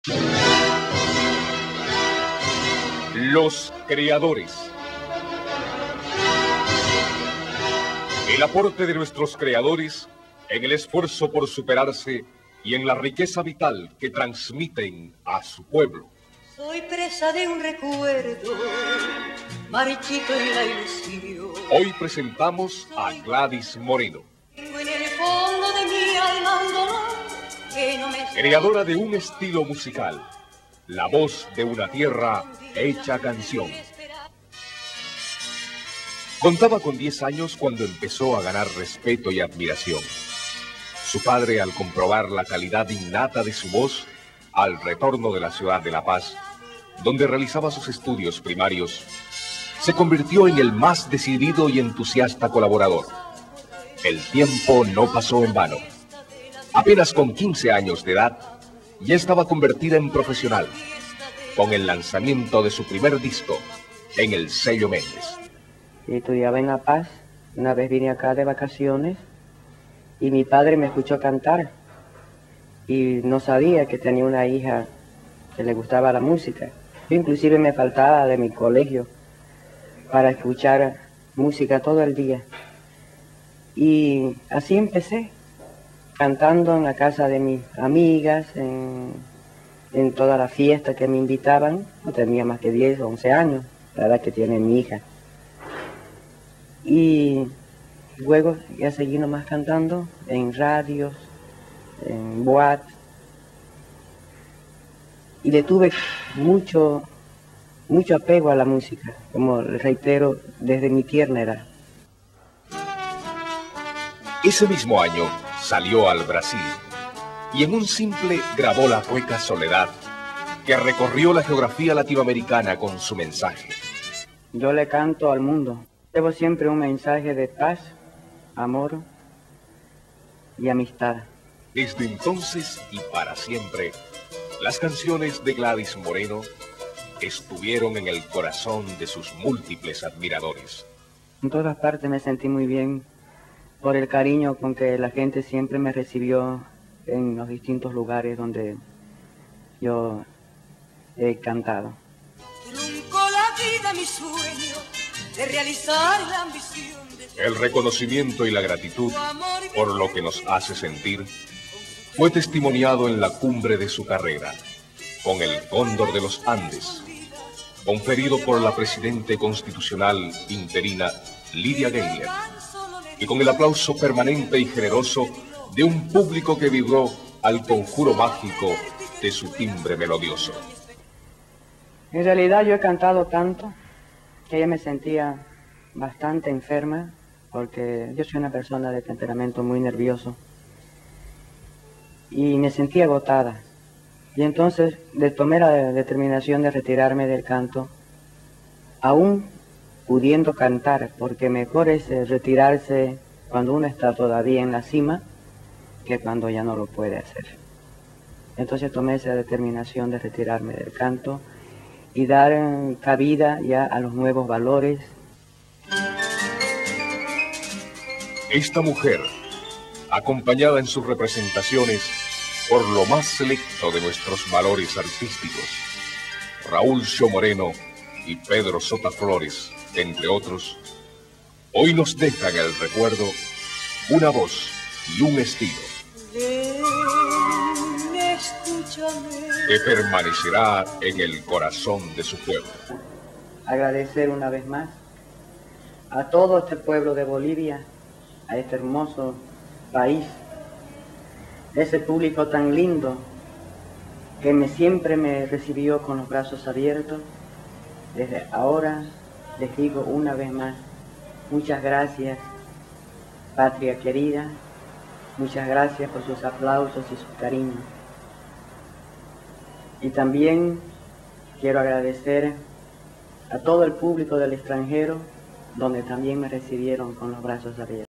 Los creadores. El aporte de nuestros creadores en el esfuerzo por superarse y en la riqueza vital que transmiten a su pueblo. Soy presa de un recuerdo, marchito en la ilusión. Hoy presentamos a Gladys Moreno. Tengo en el fondo de mi alma un dolor que no me... Creadora de un estilo musical, la voz de una tierra hecha canción. Contaba con 10 años cuando empezó a ganar respeto y admiración. Su padre, al comprobar la calidad innata de su voz, al retorno de la ciudad de La Paz, donde realizaba sus estudios primarios, se convirtió en el más decidido y entusiasta colaborador. El tiempo no pasó en vano. Apenas con 15 años de edad, ya estaba convertida en profesional, con el lanzamiento de su primer disco en el sello Méndez. Estudiaba en La Paz. Una vez vine acá de vacaciones y mi padre me escuchó cantar y no sabía que tenía una hija que le gustaba la música. Yo inclusive me faltaba de mi colegio para escuchar música todo el día. Y así empecé, cantando en la casa de mis amigas, en todas las fiestas que me invitaban. No tenía más que 10 o 11 años, la edad que tiene mi hija. Y luego ya seguí nomás cantando en radios, en boates. Y le tuve mucho apego a la música, como reitero, desde mi tierna edad. Ese mismo año salió al Brasil y en un simple grabó la cueca Soledad, que recorrió la geografía latinoamericana con su mensaje. Yo le canto al mundo. Llevo siempre un mensaje de paz, amor y amistad. Desde entonces y para siempre, las canciones de Gladys Moreno estuvieron en el corazón de sus múltiples admiradores. En todas partes me sentí muy bien por el cariño con que la gente siempre me recibió en los distintos lugares donde yo he cantado. Truncó la vida mi sueño de realizar la ambición de... El reconocimiento y la gratitud por lo que nos hace sentir fue testimoniado en la cumbre de su carrera, con el Cóndor de los Andes, conferido por la Presidente Constitucional interina Lydia Gayler, y con el aplauso permanente y generoso de un público que vibró al conjuro mágico de su timbre melodioso. En realidad yo he cantado tanto que ya me sentía bastante enferma, porque yo soy una persona de temperamento muy nervioso y me sentía agotada. Y entonces tomé la determinación de retirarme del canto, aún pudiendo cantar, porque mejor es retirarse cuando uno está todavía en la cima que cuando ya no lo puede hacer. Entonces tomé esa determinación de retirarme del canto y dar cabida ya a los nuevos valores. Esta mujer, acompañada en sus representaciones por lo más selecto de nuestros valores artísticos, Raúl Xio Moreno y Pedro Sota Flores, entre otros, hoy nos deja en el recuerdo una voz y un estilo que permanecerá en el corazón de su pueblo. Agradecer una vez más a todo este pueblo de Bolivia, a este hermoso país, ese público tan lindo que siempre me recibió con los brazos abiertos. Desde ahora les digo una vez más, muchas gracias, patria querida, muchas gracias por sus aplausos y su cariño. Y también quiero agradecer a todo el público del extranjero, donde también me recibieron con los brazos abiertos.